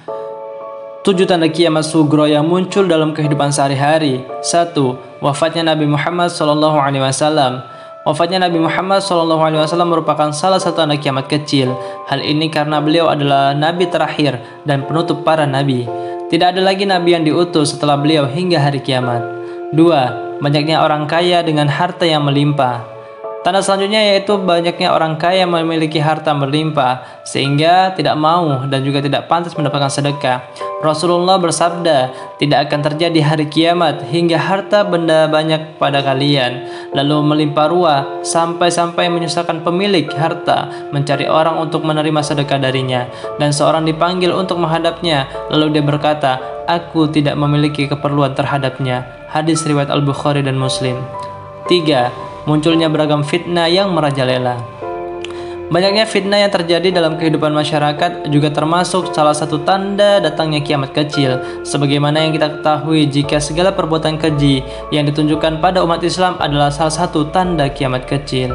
7 tanda kiamat sugro yang muncul dalam kehidupan sehari-hari. 1. Wafatnya Nabi Muhammad SAW. Wafatnya Nabi Muhammad SAW merupakan salah satu tanda kiamat kecil. Hal ini karena beliau adalah nabi terakhir dan penutup para nabi. Tidak ada lagi nabi yang diutus setelah beliau hingga hari kiamat. 2. Banyaknya orang kaya dengan harta yang melimpah. Tanda selanjutnya yaitu banyaknya orang kaya memiliki harta berlimpah sehingga tidak mau dan juga tidak pantas mendapatkan sedekah. Rasulullah bersabda, tidak akan terjadi hari kiamat hingga harta benda banyak pada kalian lalu melimpah ruah sampai-sampai menyusahkan pemilik harta mencari orang untuk menerima sedekah darinya, dan seorang dipanggil untuk menghadapnya lalu dia berkata, aku tidak memiliki keperluan terhadapnya. Hadis riwayat Al-Bukhari dan Muslim. 3. Munculnya beragam fitnah yang merajalela. Banyaknya fitnah yang terjadi dalam kehidupan masyarakat juga termasuk salah satu tanda datangnya kiamat kecil, sebagaimana yang kita ketahui jika segala perbuatan keji yang ditunjukkan pada umat Islam adalah salah satu tanda kiamat kecil.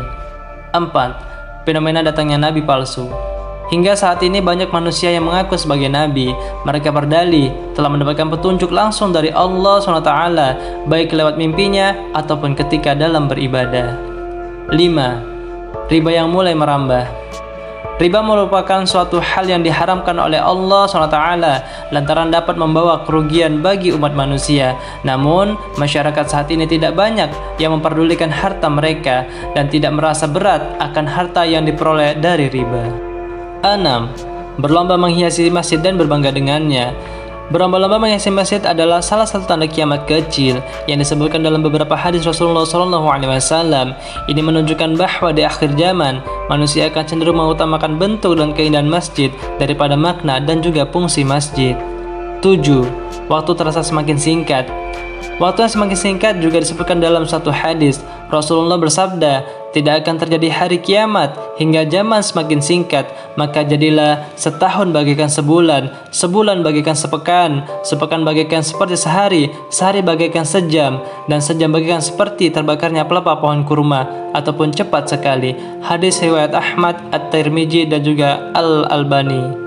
4. Fenomena datangnya nabi palsu. Hingga saat ini banyak manusia yang mengaku sebagai nabi. Mereka berdalih telah mendapatkan petunjuk langsung dari Allah SWT, baik lewat mimpinya ataupun ketika dalam beribadah. 5. Riba yang mulai merambah. Riba merupakan suatu hal yang diharamkan oleh Allah SWT lantaran dapat membawa kerugian bagi umat manusia. Namun, masyarakat saat ini tidak banyak yang memperdulikan harta mereka dan tidak merasa berat akan harta yang diperoleh dari riba. 6. Berlomba menghiasi masjid dan berbangga dengannya. Berlomba-lomba menghiasi masjid adalah salah satu tanda kiamat kecil yang disebutkan dalam beberapa hadis Rasulullah SAW. Ini menunjukkan bahwa di akhir zaman manusia akan cenderung mengutamakan bentuk dan keindahan masjid daripada makna dan juga fungsi masjid. 7. Waktu terasa semakin singkat. Waktu yang semakin singkat juga disebutkan dalam satu hadis. Rasulullah bersabda, tidak akan terjadi hari kiamat hingga zaman semakin singkat, maka jadilah setahun bagaikan sebulan, sebulan bagaikan sepekan, sepekan bagaikan seperti sehari, sehari bagaikan sejam, dan sejam bagaikan seperti terbakarnya pelepah pohon kurma, ataupun cepat sekali. Hadis riwayat Ahmad, At-Tirmidzi dan juga Al-Albani.